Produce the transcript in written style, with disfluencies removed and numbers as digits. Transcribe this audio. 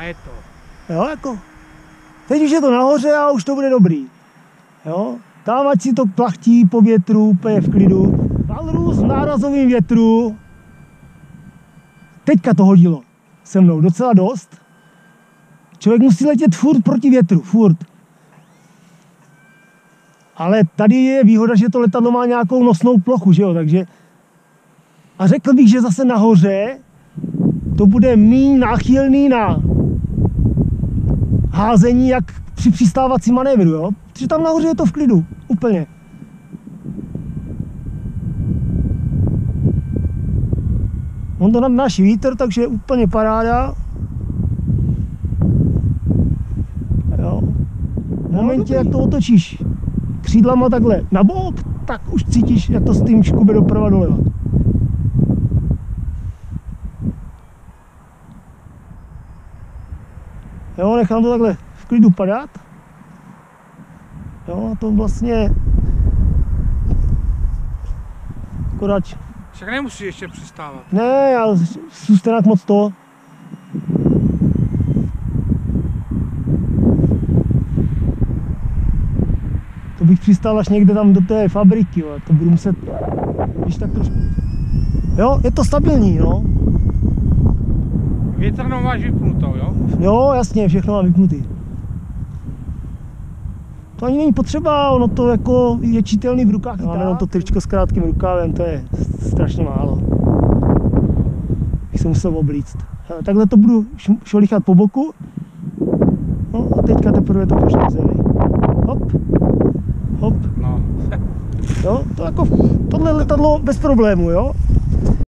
je to. Jo, jako. Teď už je to nahoře a už to bude dobrý. Jo. Tam ať si to plachtí po větru, úplně v klidu. Valrus v nárazovém větru. Teďka to hodilo se mnou docela dost. Člověk musí letět furt proti větru, furt. Ale tady je výhoda, že to letadlo má nějakou nosnou plochu, že jo, takže... A řekl bych, že zase nahoře to bude méně náchylný na házení, jak při přistávacím manévru, jo. Protože tam nahoře je to v klidu, úplně. On to nadnáší vítr, takže je úplně paráda. Jo. V momentě, jak to otočíš křídlama takhle na bok, tak už cítíš, jak to s tím škube doprava doleva. Jo, nechám to takhle v klidu padat. Jo, a to vlastně akorát... Však nemusíš ještě přistávat. Ne, já zůstanak moc to. To bych přistál až někde tam do té fabriky, jo. To budu muset, když tak trošku. Jo, je to stabilní, no. Větrnou máš vypnutou, jo? Jo, jasně, všechno mám vypnutý. To ani není potřeba, ono to jako je čitelný v rukách. Máme jenom to tričko s krátkým rukávem, to je strašně málo. Bych se musel oblíct. Takhle to budu šolichat po boku. No a teďka teprve to pošle k zemi. Hop, hop. No. Jo, to jako tohle letadlo bez problému, jo.